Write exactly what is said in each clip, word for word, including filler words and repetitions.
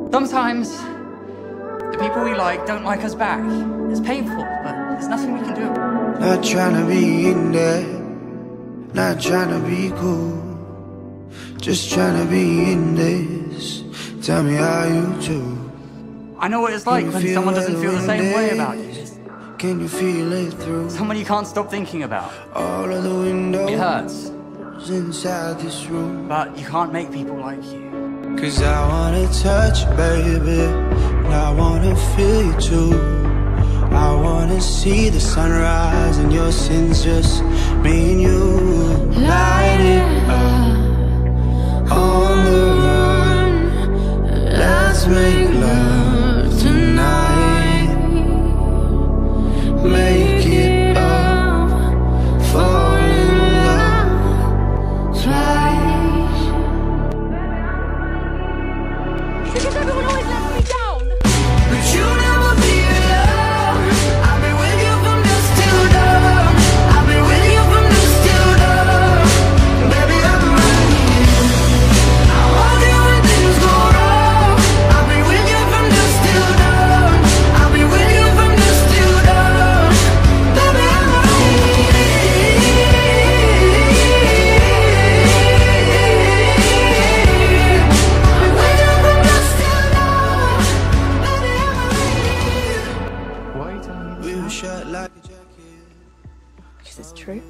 Sometimes, the people we like don't like us back. It's painful, but there's nothing we can do. Not trying to be in there, not trying to be cool, just trying to be in this. Tell me how you do. I know what it's like when someone doesn't feel the same way about you. Can you feel it through? Someone you can't stop thinking about. All of the windows. It hurts. Inside this room. But you can't make people like you. Cause I wanna touch you, baby, and I wanna feel you too. I wanna see the sunrise and your sins, just me and you. Light it up on the run. Let's make love tonight. Make it up, fall in love twice. Because everyone always lets me down. But you never be alone. I've been with you from dusk till dawn. I've been with you from dusk till dawn. Baby, I'm right here. I want you when things go wrong. I've been with you from dusk till dawn. I've been with you from dusk till dawn. Baby, I'm right Why are you telling me here. this? Shut like a jacket. Because it's true.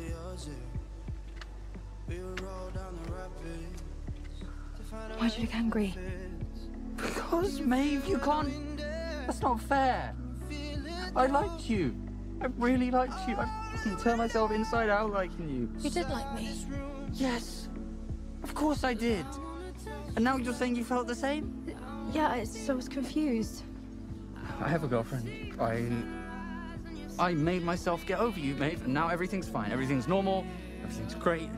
Why'd you look angry? Because, Maeve, you can't... That's not fair. I liked you. I really liked you. I can turn myself inside out liking you. You did like me. Yes. Of course I did. And now you're saying you felt the same? Yeah, I, so I was confused. I have a girlfriend. I... I made myself get over you, Maeve, and now everything's fine. Everything's normal. Everything's great.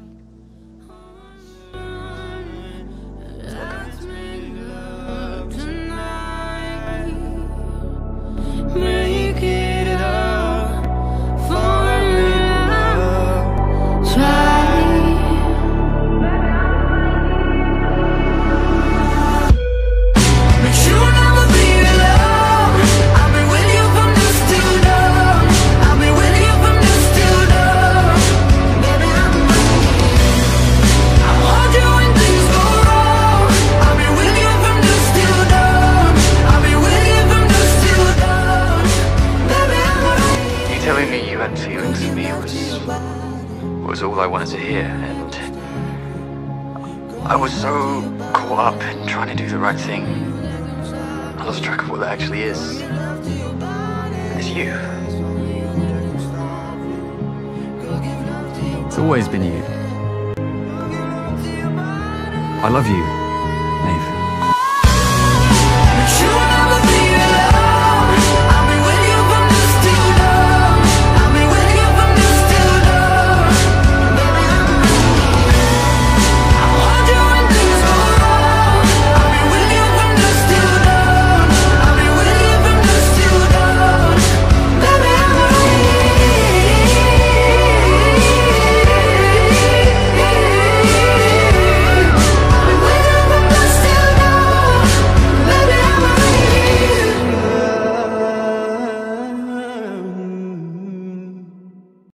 Make it up, fall in love, try. But you never be alone. I've been with you from dusk till dawn. I've been with you from dusk till dawn. Baby, I'm right here. I want you when things go wrong. I've been with you from dusk till dawn. I've been with you from dusk till dawn. Baby, I'm right here. You telling me you had feelings for me was was all I wanted to hear, and I was so caught up in trying to do the right thing, I lost track of what that actually is. It's you. It's always been you. I love you.